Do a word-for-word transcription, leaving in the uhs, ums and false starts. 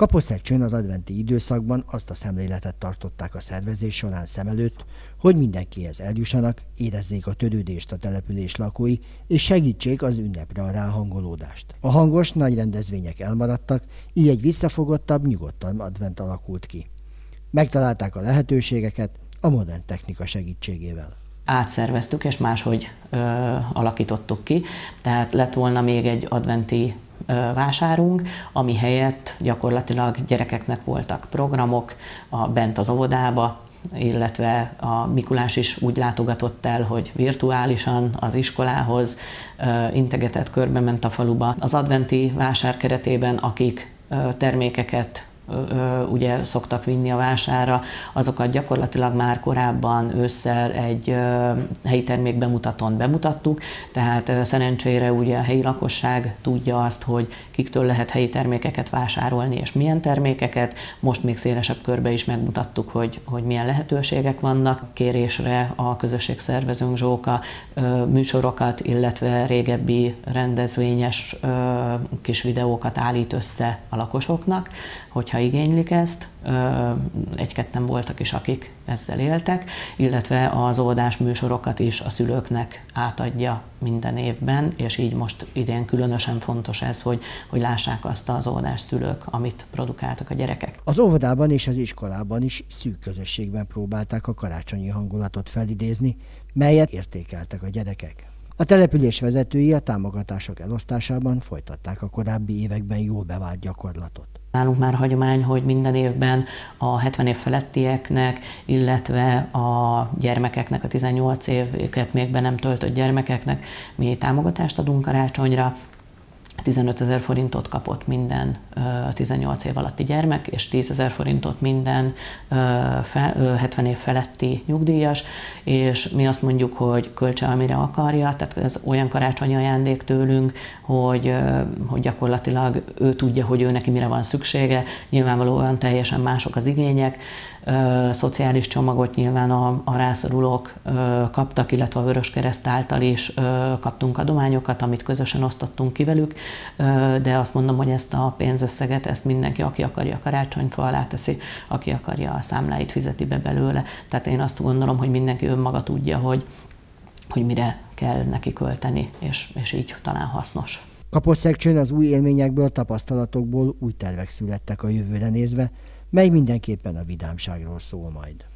Kaposztáscsőn az adventi időszakban azt a szemléletet tartották a szervezés során szem előtt, hogy mindenkihez eljussanak, érezzék a törődést a település lakói, és segítsék az ünnepre a ráhangolódást. A hangos, nagy rendezvények elmaradtak, így egy visszafogottabb, nyugodtabb advent alakult ki. Megtalálták a lehetőségeket a modern technika segítségével. Átszerveztük és máshogy ö, alakítottuk ki, tehát lett volna még egy adventi ö, vásárunk, ami helyett gyakorlatilag gyerekeknek voltak programok a, bent az óvodába, illetve a Mikulás is úgy látogatott el, hogy virtuálisan az iskolához ö, integetett, körbe ment a faluba. Az adventi vásár keretében, akik ö, termékeket ugye szoktak vinni a vásárra, azokat gyakorlatilag már korábban ősszel egy helyi termék bemutatón bemutattuk, tehát szerencsére ugye a helyi lakosság tudja azt, hogy kiktől lehet helyi termékeket vásárolni, és milyen termékeket. Most még szélesebb körbe is megmutattuk, hogy, hogy milyen lehetőségek vannak. Kérésre a közösség szervezőnk Zsóka műsorokat, illetve régebbi rendezvényes kis videókat állít össze a lakosoknak, hogyha igénylik ezt, egy-ketten voltak is, akik ezzel éltek, illetve az óvodás műsorokat is a szülőknek átadja minden évben, és így most idén különösen fontos ez, hogy, hogy lássák azt az óvodás szülők, amit produkáltak a gyerekek. Az óvodában és az iskolában is szűk közösségben próbálták a karácsonyi hangulatot felidézni, melyet értékeltek a gyerekek. A település vezetői a támogatások elosztásában folytatták a korábbi években jól bevált gyakorlatot. Nálunk már hagyomány, hogy minden évben a hetven év felettieknek, illetve a gyermekeknek, a tizennyolc évet még be nem töltött gyermekeknek mi támogatást adunk karácsonyra. tizenötezer forintot kapott minden tizennyolc év alatti gyermek, és tízezer forintot minden hetven év feletti nyugdíjas, és mi azt mondjuk, hogy költse, amire akarja, tehát ez olyan karácsonyi ajándék tőlünk, hogy, hogy gyakorlatilag ő tudja, hogy ő neki mire van szüksége, nyilvánvalóan teljesen mások az igények, szociális csomagot nyilván a, a rászorulók kaptak, illetve a Vöröskereszt által is kaptunk adományokat, amit közösen osztottunk ki velük, de azt mondom, hogy ezt a pénzösszeget, ezt mindenki, aki akarja, karácsonyfa alá teszi, aki akarja, a számláit fizeti be belőle. Tehát én azt gondolom, hogy mindenki önmaga tudja, hogy, hogy mire kell neki költeni, és, és így talán hasznos. Kaposztáscsőn az új élményekből, tapasztalatokból új tervek születtek a jövőre nézve, mely mindenképpen a vidámságról szól majd.